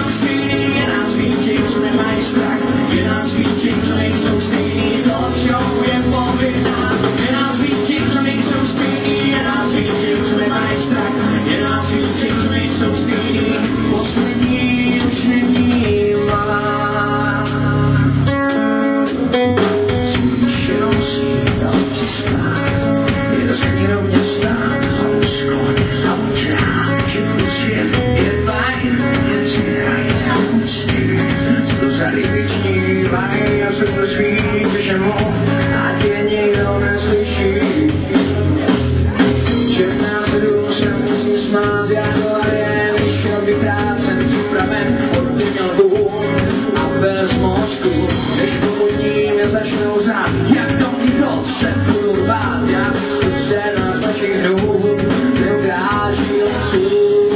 stejný, je nás víc, co nemají strach, je nás víc, co nejsou stejný, Talkshow je povinná, je nás víc, co nejsou stejný, je nás víc, co nemají strach, je nás víc, co nejsou stejný, poslední už není malá. Smíš jenom sídal přistát, je rozhodně rovně stát, a uskon, a učrát, že tvůj svět je fajn, jen si hraj a úcty, co za libiční vaj, a se prosvíš, že mohl, ať je někdo neslyší. Černá zadu se musím smát, jako je, když šel by brát, jsem připraven, odměnil dům a bez mozku, než pokud ním je začnou zát, jak Don Quixote se budu bát, já se nás vašich hrů, neukáží lců.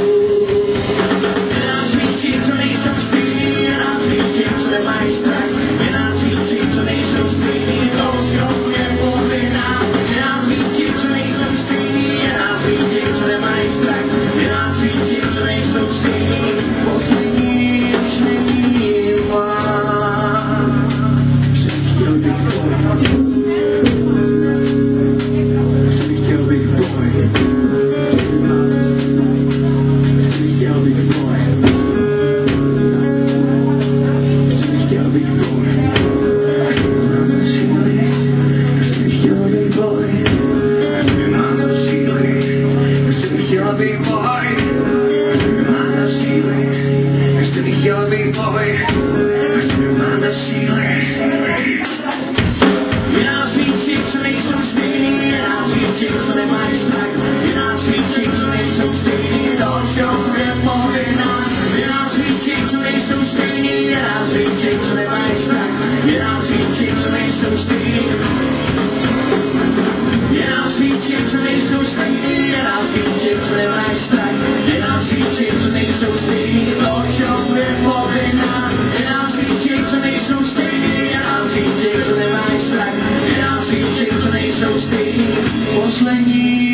Je nás víc, co nejsou stejný, je nás víc, co nemají strach, je nás víc, co nejsou stejný, Talkshow je povinná, je nás víc, co nejsou stejný, je nás víc, co nemají strach, je nás víc, co nejsou stejný, poslední už není má. Chtěl bych boj, chtěl bych boj, chtěl bych boj, chtěl bych boj, mám síly, chtěl bych boj, mám síly, chtěl bych boj, mám síly, chtěl bych boj, mám síly. Je nás víc, co nejsou stejný, je nás víc, co nemají strach, je nás víc, co nejsou stejný, Talkshow je povinná, je nás víc, co nejsou stejný, je nás víc, co nemají strach, je nás víc, co nejsou stejný, je nás víc, co nejsou stejný, je nás víc, co nemají strach, je nás víc, co nejsou stejný, Talkshow je povinná, je nás víc, co nejsou stejný, je nás víc, co nemají strach, je nás víc, co nejsou stejný, poslední